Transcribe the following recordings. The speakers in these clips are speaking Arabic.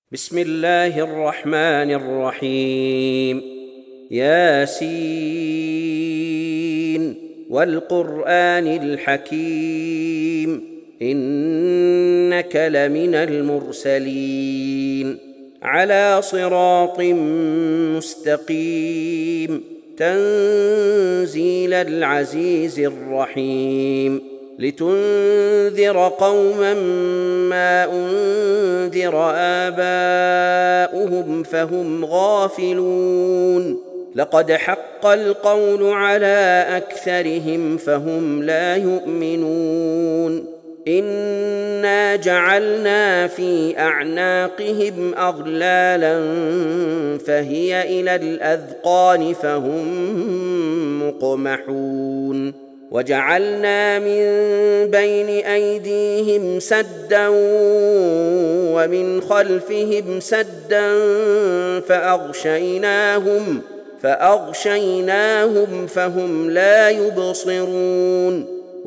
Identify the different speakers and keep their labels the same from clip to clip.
Speaker 1: بسم الله الرحمن الرحيم. ياسين والقرآن الحكيم إنك لمن المرسلين على صراط مستقيم تنزيل العزيز الرحيم لتنذر قوما ما أنذر آباؤهم فهم غافلون لقد حق القول على أكثرهم فهم لا يؤمنون إنا جعلنا في أعناقهم أغلالا فهي إلى الأذقان فهم مقمحون وجعلنا من بين أيديهم سدا ومن خلفهم سدا فأغشيناهم فهم لا يبصرون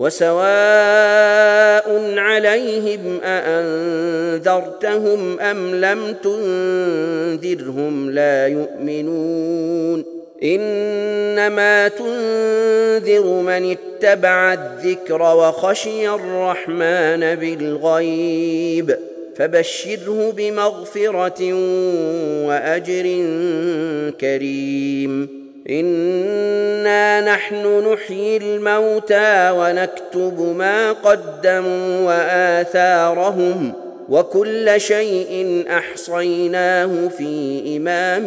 Speaker 1: وسواء عليهم أأنذرتهم أم لم تنذرهم لا يؤمنون إنما تنذر من اتبع الذكر وخشي الرحمن بالغيب فبشره بمغفرة وأجر كريم إنا نحن نحيي الموتى ونكتب ما قدموا وآثارهم وكل شيء أحصيناه في إمام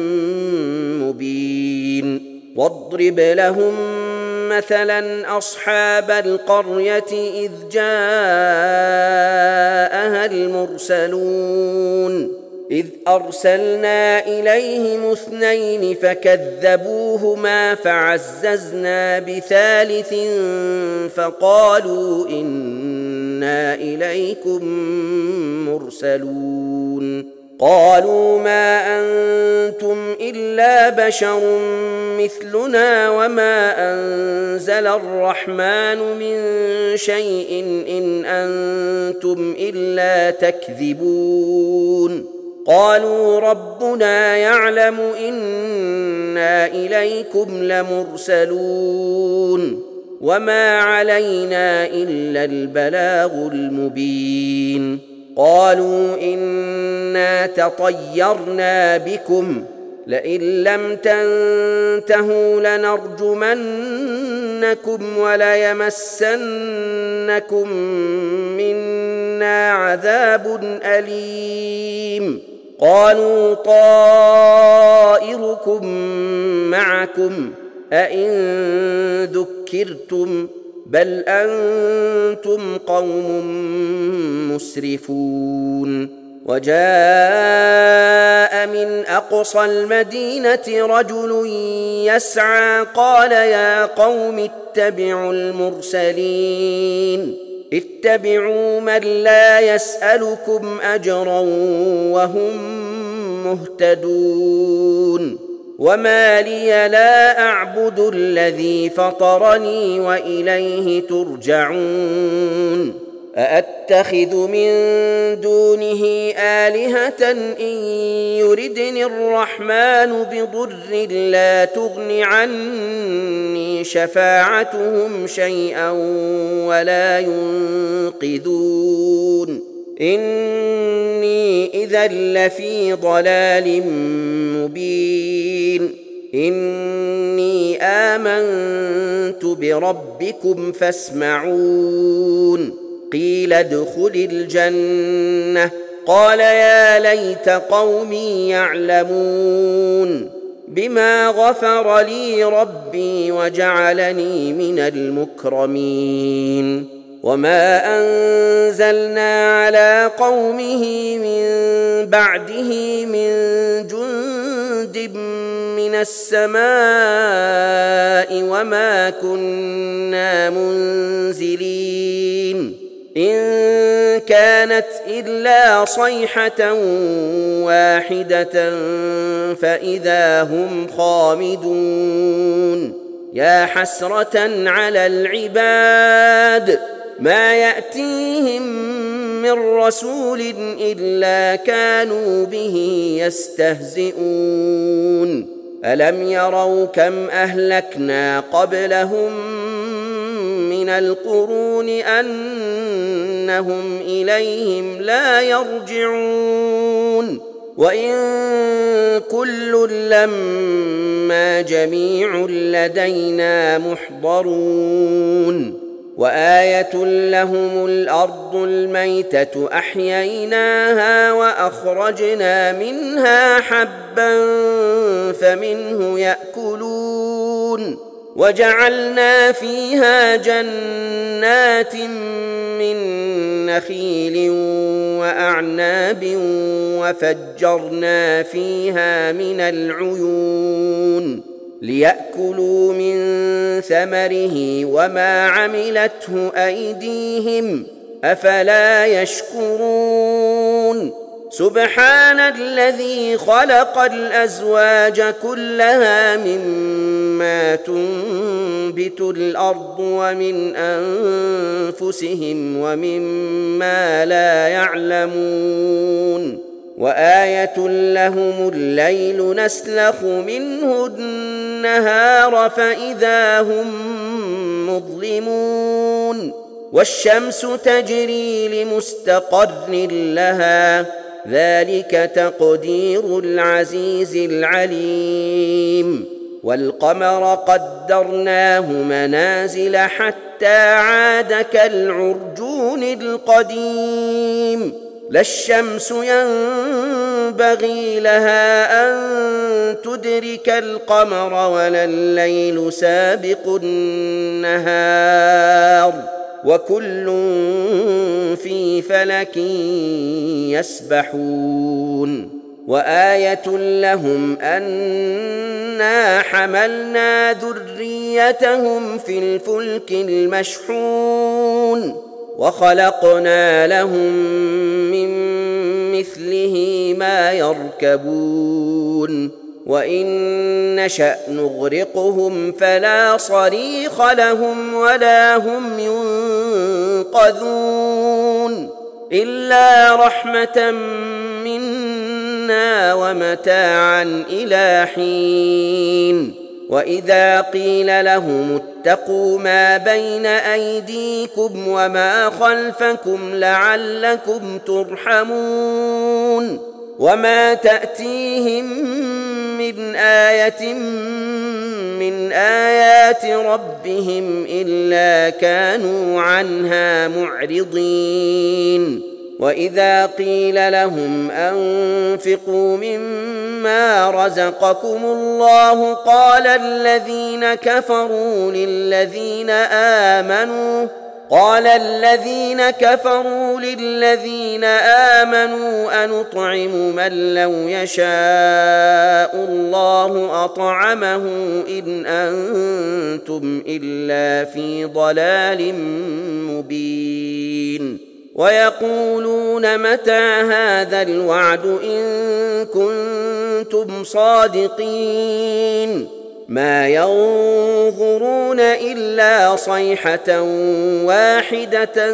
Speaker 1: مبين واضرب لهم مثلا أصحاب القرية إذ جاءها المرسلون إذ أرسلنا إليهم 2 فكذبوهما فعززنا بثالث فقالوا إنا إليكم مرسلون قالوا ما أنتم إلا بشر مثلنا وما أنزل الرحمن من شيء إن أنتم إلا تكذبون قالوا ربنا يعلم إنا إليكم لمرسلون وما علينا إلا البلاغ المبين قالوا إنا تطيرنا بكم لئن لم تنتهوا لنرجمنكم وليمسنكم منا عذاب أليم قالوا طائركم معكم أئن ذكرتم بل أنتم قوم مسرفون وجاء من أقصى المدينة رجل يسعى قال يا قوم اتبعوا المرسلين اتبعوا من لا يسألكم أجرا وهم مهتدون وما لي لا أعبد الذي فطرني وإليه ترجعون أأتخذ من دونه آلهة إن يردني الرحمن بضر لا تغن عني شفاعتهم شيئا ولا ينقذون إني إذا لفي ضلال مبين إني آمنت بربكم فاسمعون قيل ادخل الجنة قال يا ليت قومي يعلمون بما غفر لي ربي وجعلني من المكرمين وما أنزلنا على قومه من بعده من جند من السماء وما كنا منزلين إن كانت إلا صيحة واحدة فإذا هم خامدون يا حسرة على العباد ما يأتيهم من رسول إلا كانوا به يستهزئون ألم يروا كم أهلكنا قبلهم من القرون أنهم إليهم لا يرجعون وإن كل لما جميع لدينا محضرون وآية لهم الأرض الميتة أحييناها وأخرجنا منها حبا فمنه يأكلون وجعلنا فيها جنات من نخيل وأعناب وفجرنا فيها من العيون ليأكلوا من ثمره وما عملته أيديهم أفلا يشكرون سبحان الذي خلق الأزواج كلها مما تنبت الأرض ومن أنفسهم ومما لا يعلمون وآية لهم الليل نسلخ منه النهار فإذا هم مظلمون والشمس تجري لمستقر لها ذلك تقدير العزيز العليم والقمر قدرناه منازل حتى عاد كالعرجون القديم لا الشمس ينبغي لها أن تدرك القمر ولا الليل سابق النهار وكل في فلك يسبحون وآية لهم أنا حملنا ذريتهم في الفلك المشحون وخلقنا لهم من مثله ما يركبون وإن نشأ نغرقهم فلا صريخ لهم ولا هم ينقذون إلا رحمة منا ومتاعا إلى حين وإذا قيل لهم اتقوا ما بين أيديكم وما خلفكم لعلكم ترحمون وما تأتيهم من آية من آيات ربهم إلا كانوا عنها معرضين وإذا قيل لهم أنفقوا مما رزقكم الله قال الذين كفروا للذين آمنوا أنطعم من لو يشاء الله أطعمه إن أنتم إلا في ضلال مبين ويقولون متى هذا الوعد إن كنتم صادقين ما ينظرون إلا صيحة واحدة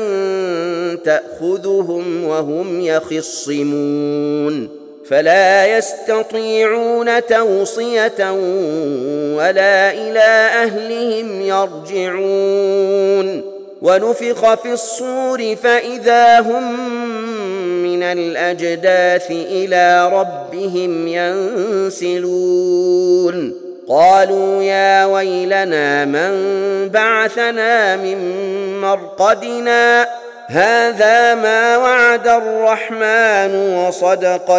Speaker 1: تأخذهم وهم يخصمون فلا يستطيعون توصية ولا إلى أهلهم يرجعون ونفخ في الصور فإذا هم من الأجداث إلى ربهم ينسلون قالوا يا ويلنا من بعثنا من مرقدنا هذا ما وعد الرحمن وصدق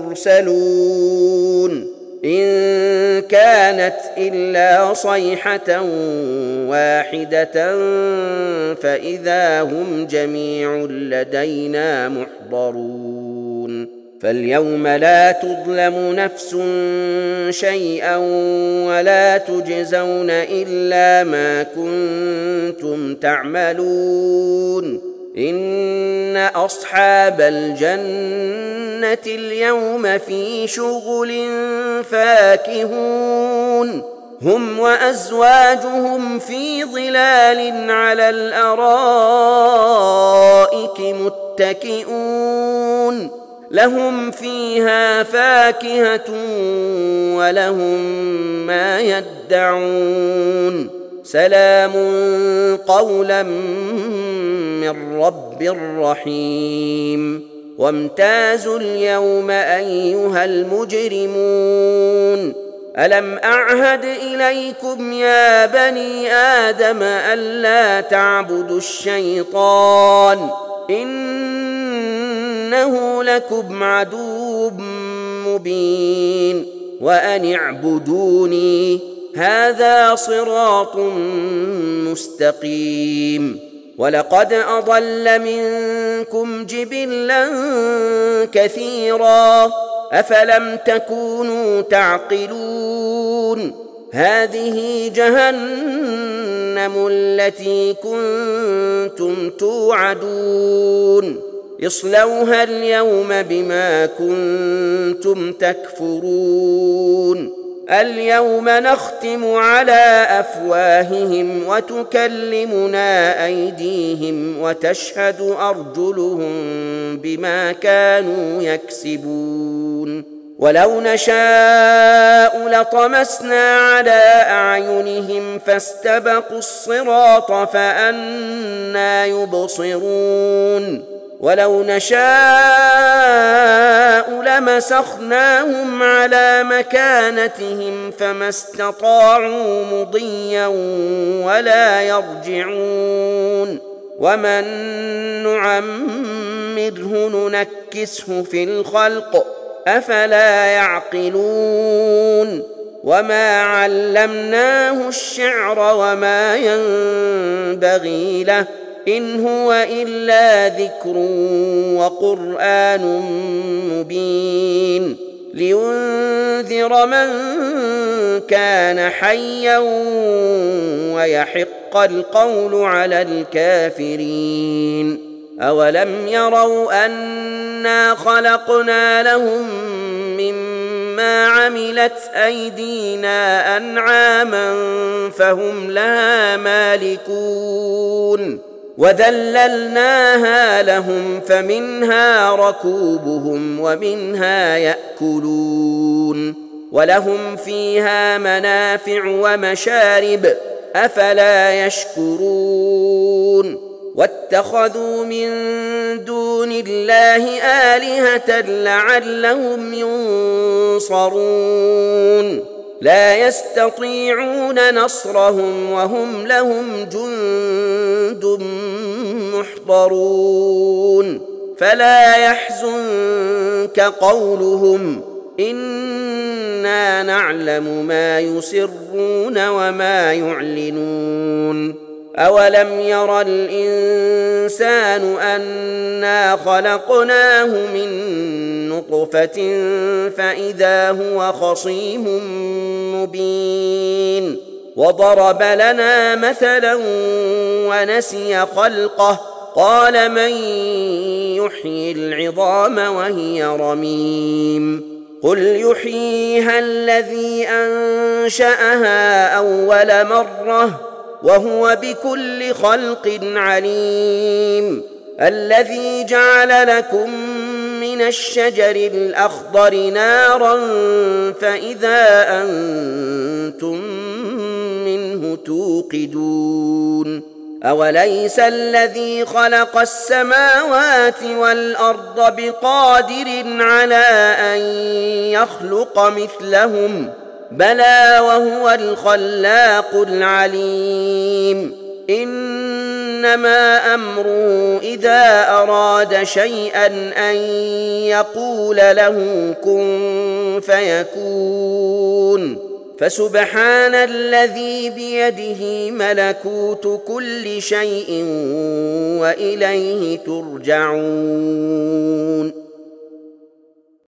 Speaker 1: المرسلون إن كانت إلا صيحة واحدة فإذا هم جميع لدينا محضرون فاليوم لا تظلم نفس شيئا ولا تجزون إلا ما كنتم تعملون إن أصحاب الجنة اليوم في شغل فاكهون هم وأزواجهم في ظلال على الأرائك متكئون لهم فيها فاكهة ولهم ما يدعون سلام قولا من رب رحيم وامتازوا اليوم أيها المجرمون ألم أعهد إليكم يا بني آدم ألا تعبدوا الشيطان إنه لكم عدو مبين وأن اعبدوني هذا صراط مستقيم ولقد أضل منكم جبلا كثيرا أفلم تكونوا تعقلون هذه جهنم التي كنتم توعدون اصلوها اليوم بما كنتم تكفرون اليوم نختم على أفواههم وتكلمنا أيديهم وتشهد أرجلهم بما كانوا يكسبون ولو نشاء لطمسنا على أعينهم فاستبقوا الصراط فأنى يبصرون ولو نشاء لمسخناهم على مكانتهم فما استطاعوا مضيا ولا يرجعون ومن نعمره ننكسه في الخلق أفلا يعقلون وما علمناه الشعر وما ينبغي له إن هو إلا ذكر وقرآن مبين لينذر من كان حيا ويحق القول على الكافرين أولم يروا أنا خلقنا لهم مما عملت أيدينا أنعاما فهم لها مالكون وذللناها لهم فمنها ركوبهم ومنها يأكلون ولهم فيها منافع ومشارب أفلا يشكرون واتخذوا من دون الله آلهة لعلهم ينصرون لا يستطيعون نصرهم وهم لهم جند محضرون فلا يحزنك قولهم إنا نعلم ما يسرون وما يعلنون أولم ير الإنسان أنا خلقناه من نطفة فإذا هو خصيم مبين وضرب لنا مثلا ونسي خلقه قال من يحيي العظام وهي رميم قل يحييها الذي أنشأها أول مرة وهو بكل خلق عليم الذي جعل لكم من الشجر الأخضر نارا فإذا أنتم منه توقدون أوليس الذي خلق السماوات والأرض بقادر على أن يخلق مثلهم بلى وهو الخلاق العليم إنما أمره إذا أراد شيئا أن يقول له كن فيكون فسبحان الذي بيده ملكوت كل شيء وإليه ترجعون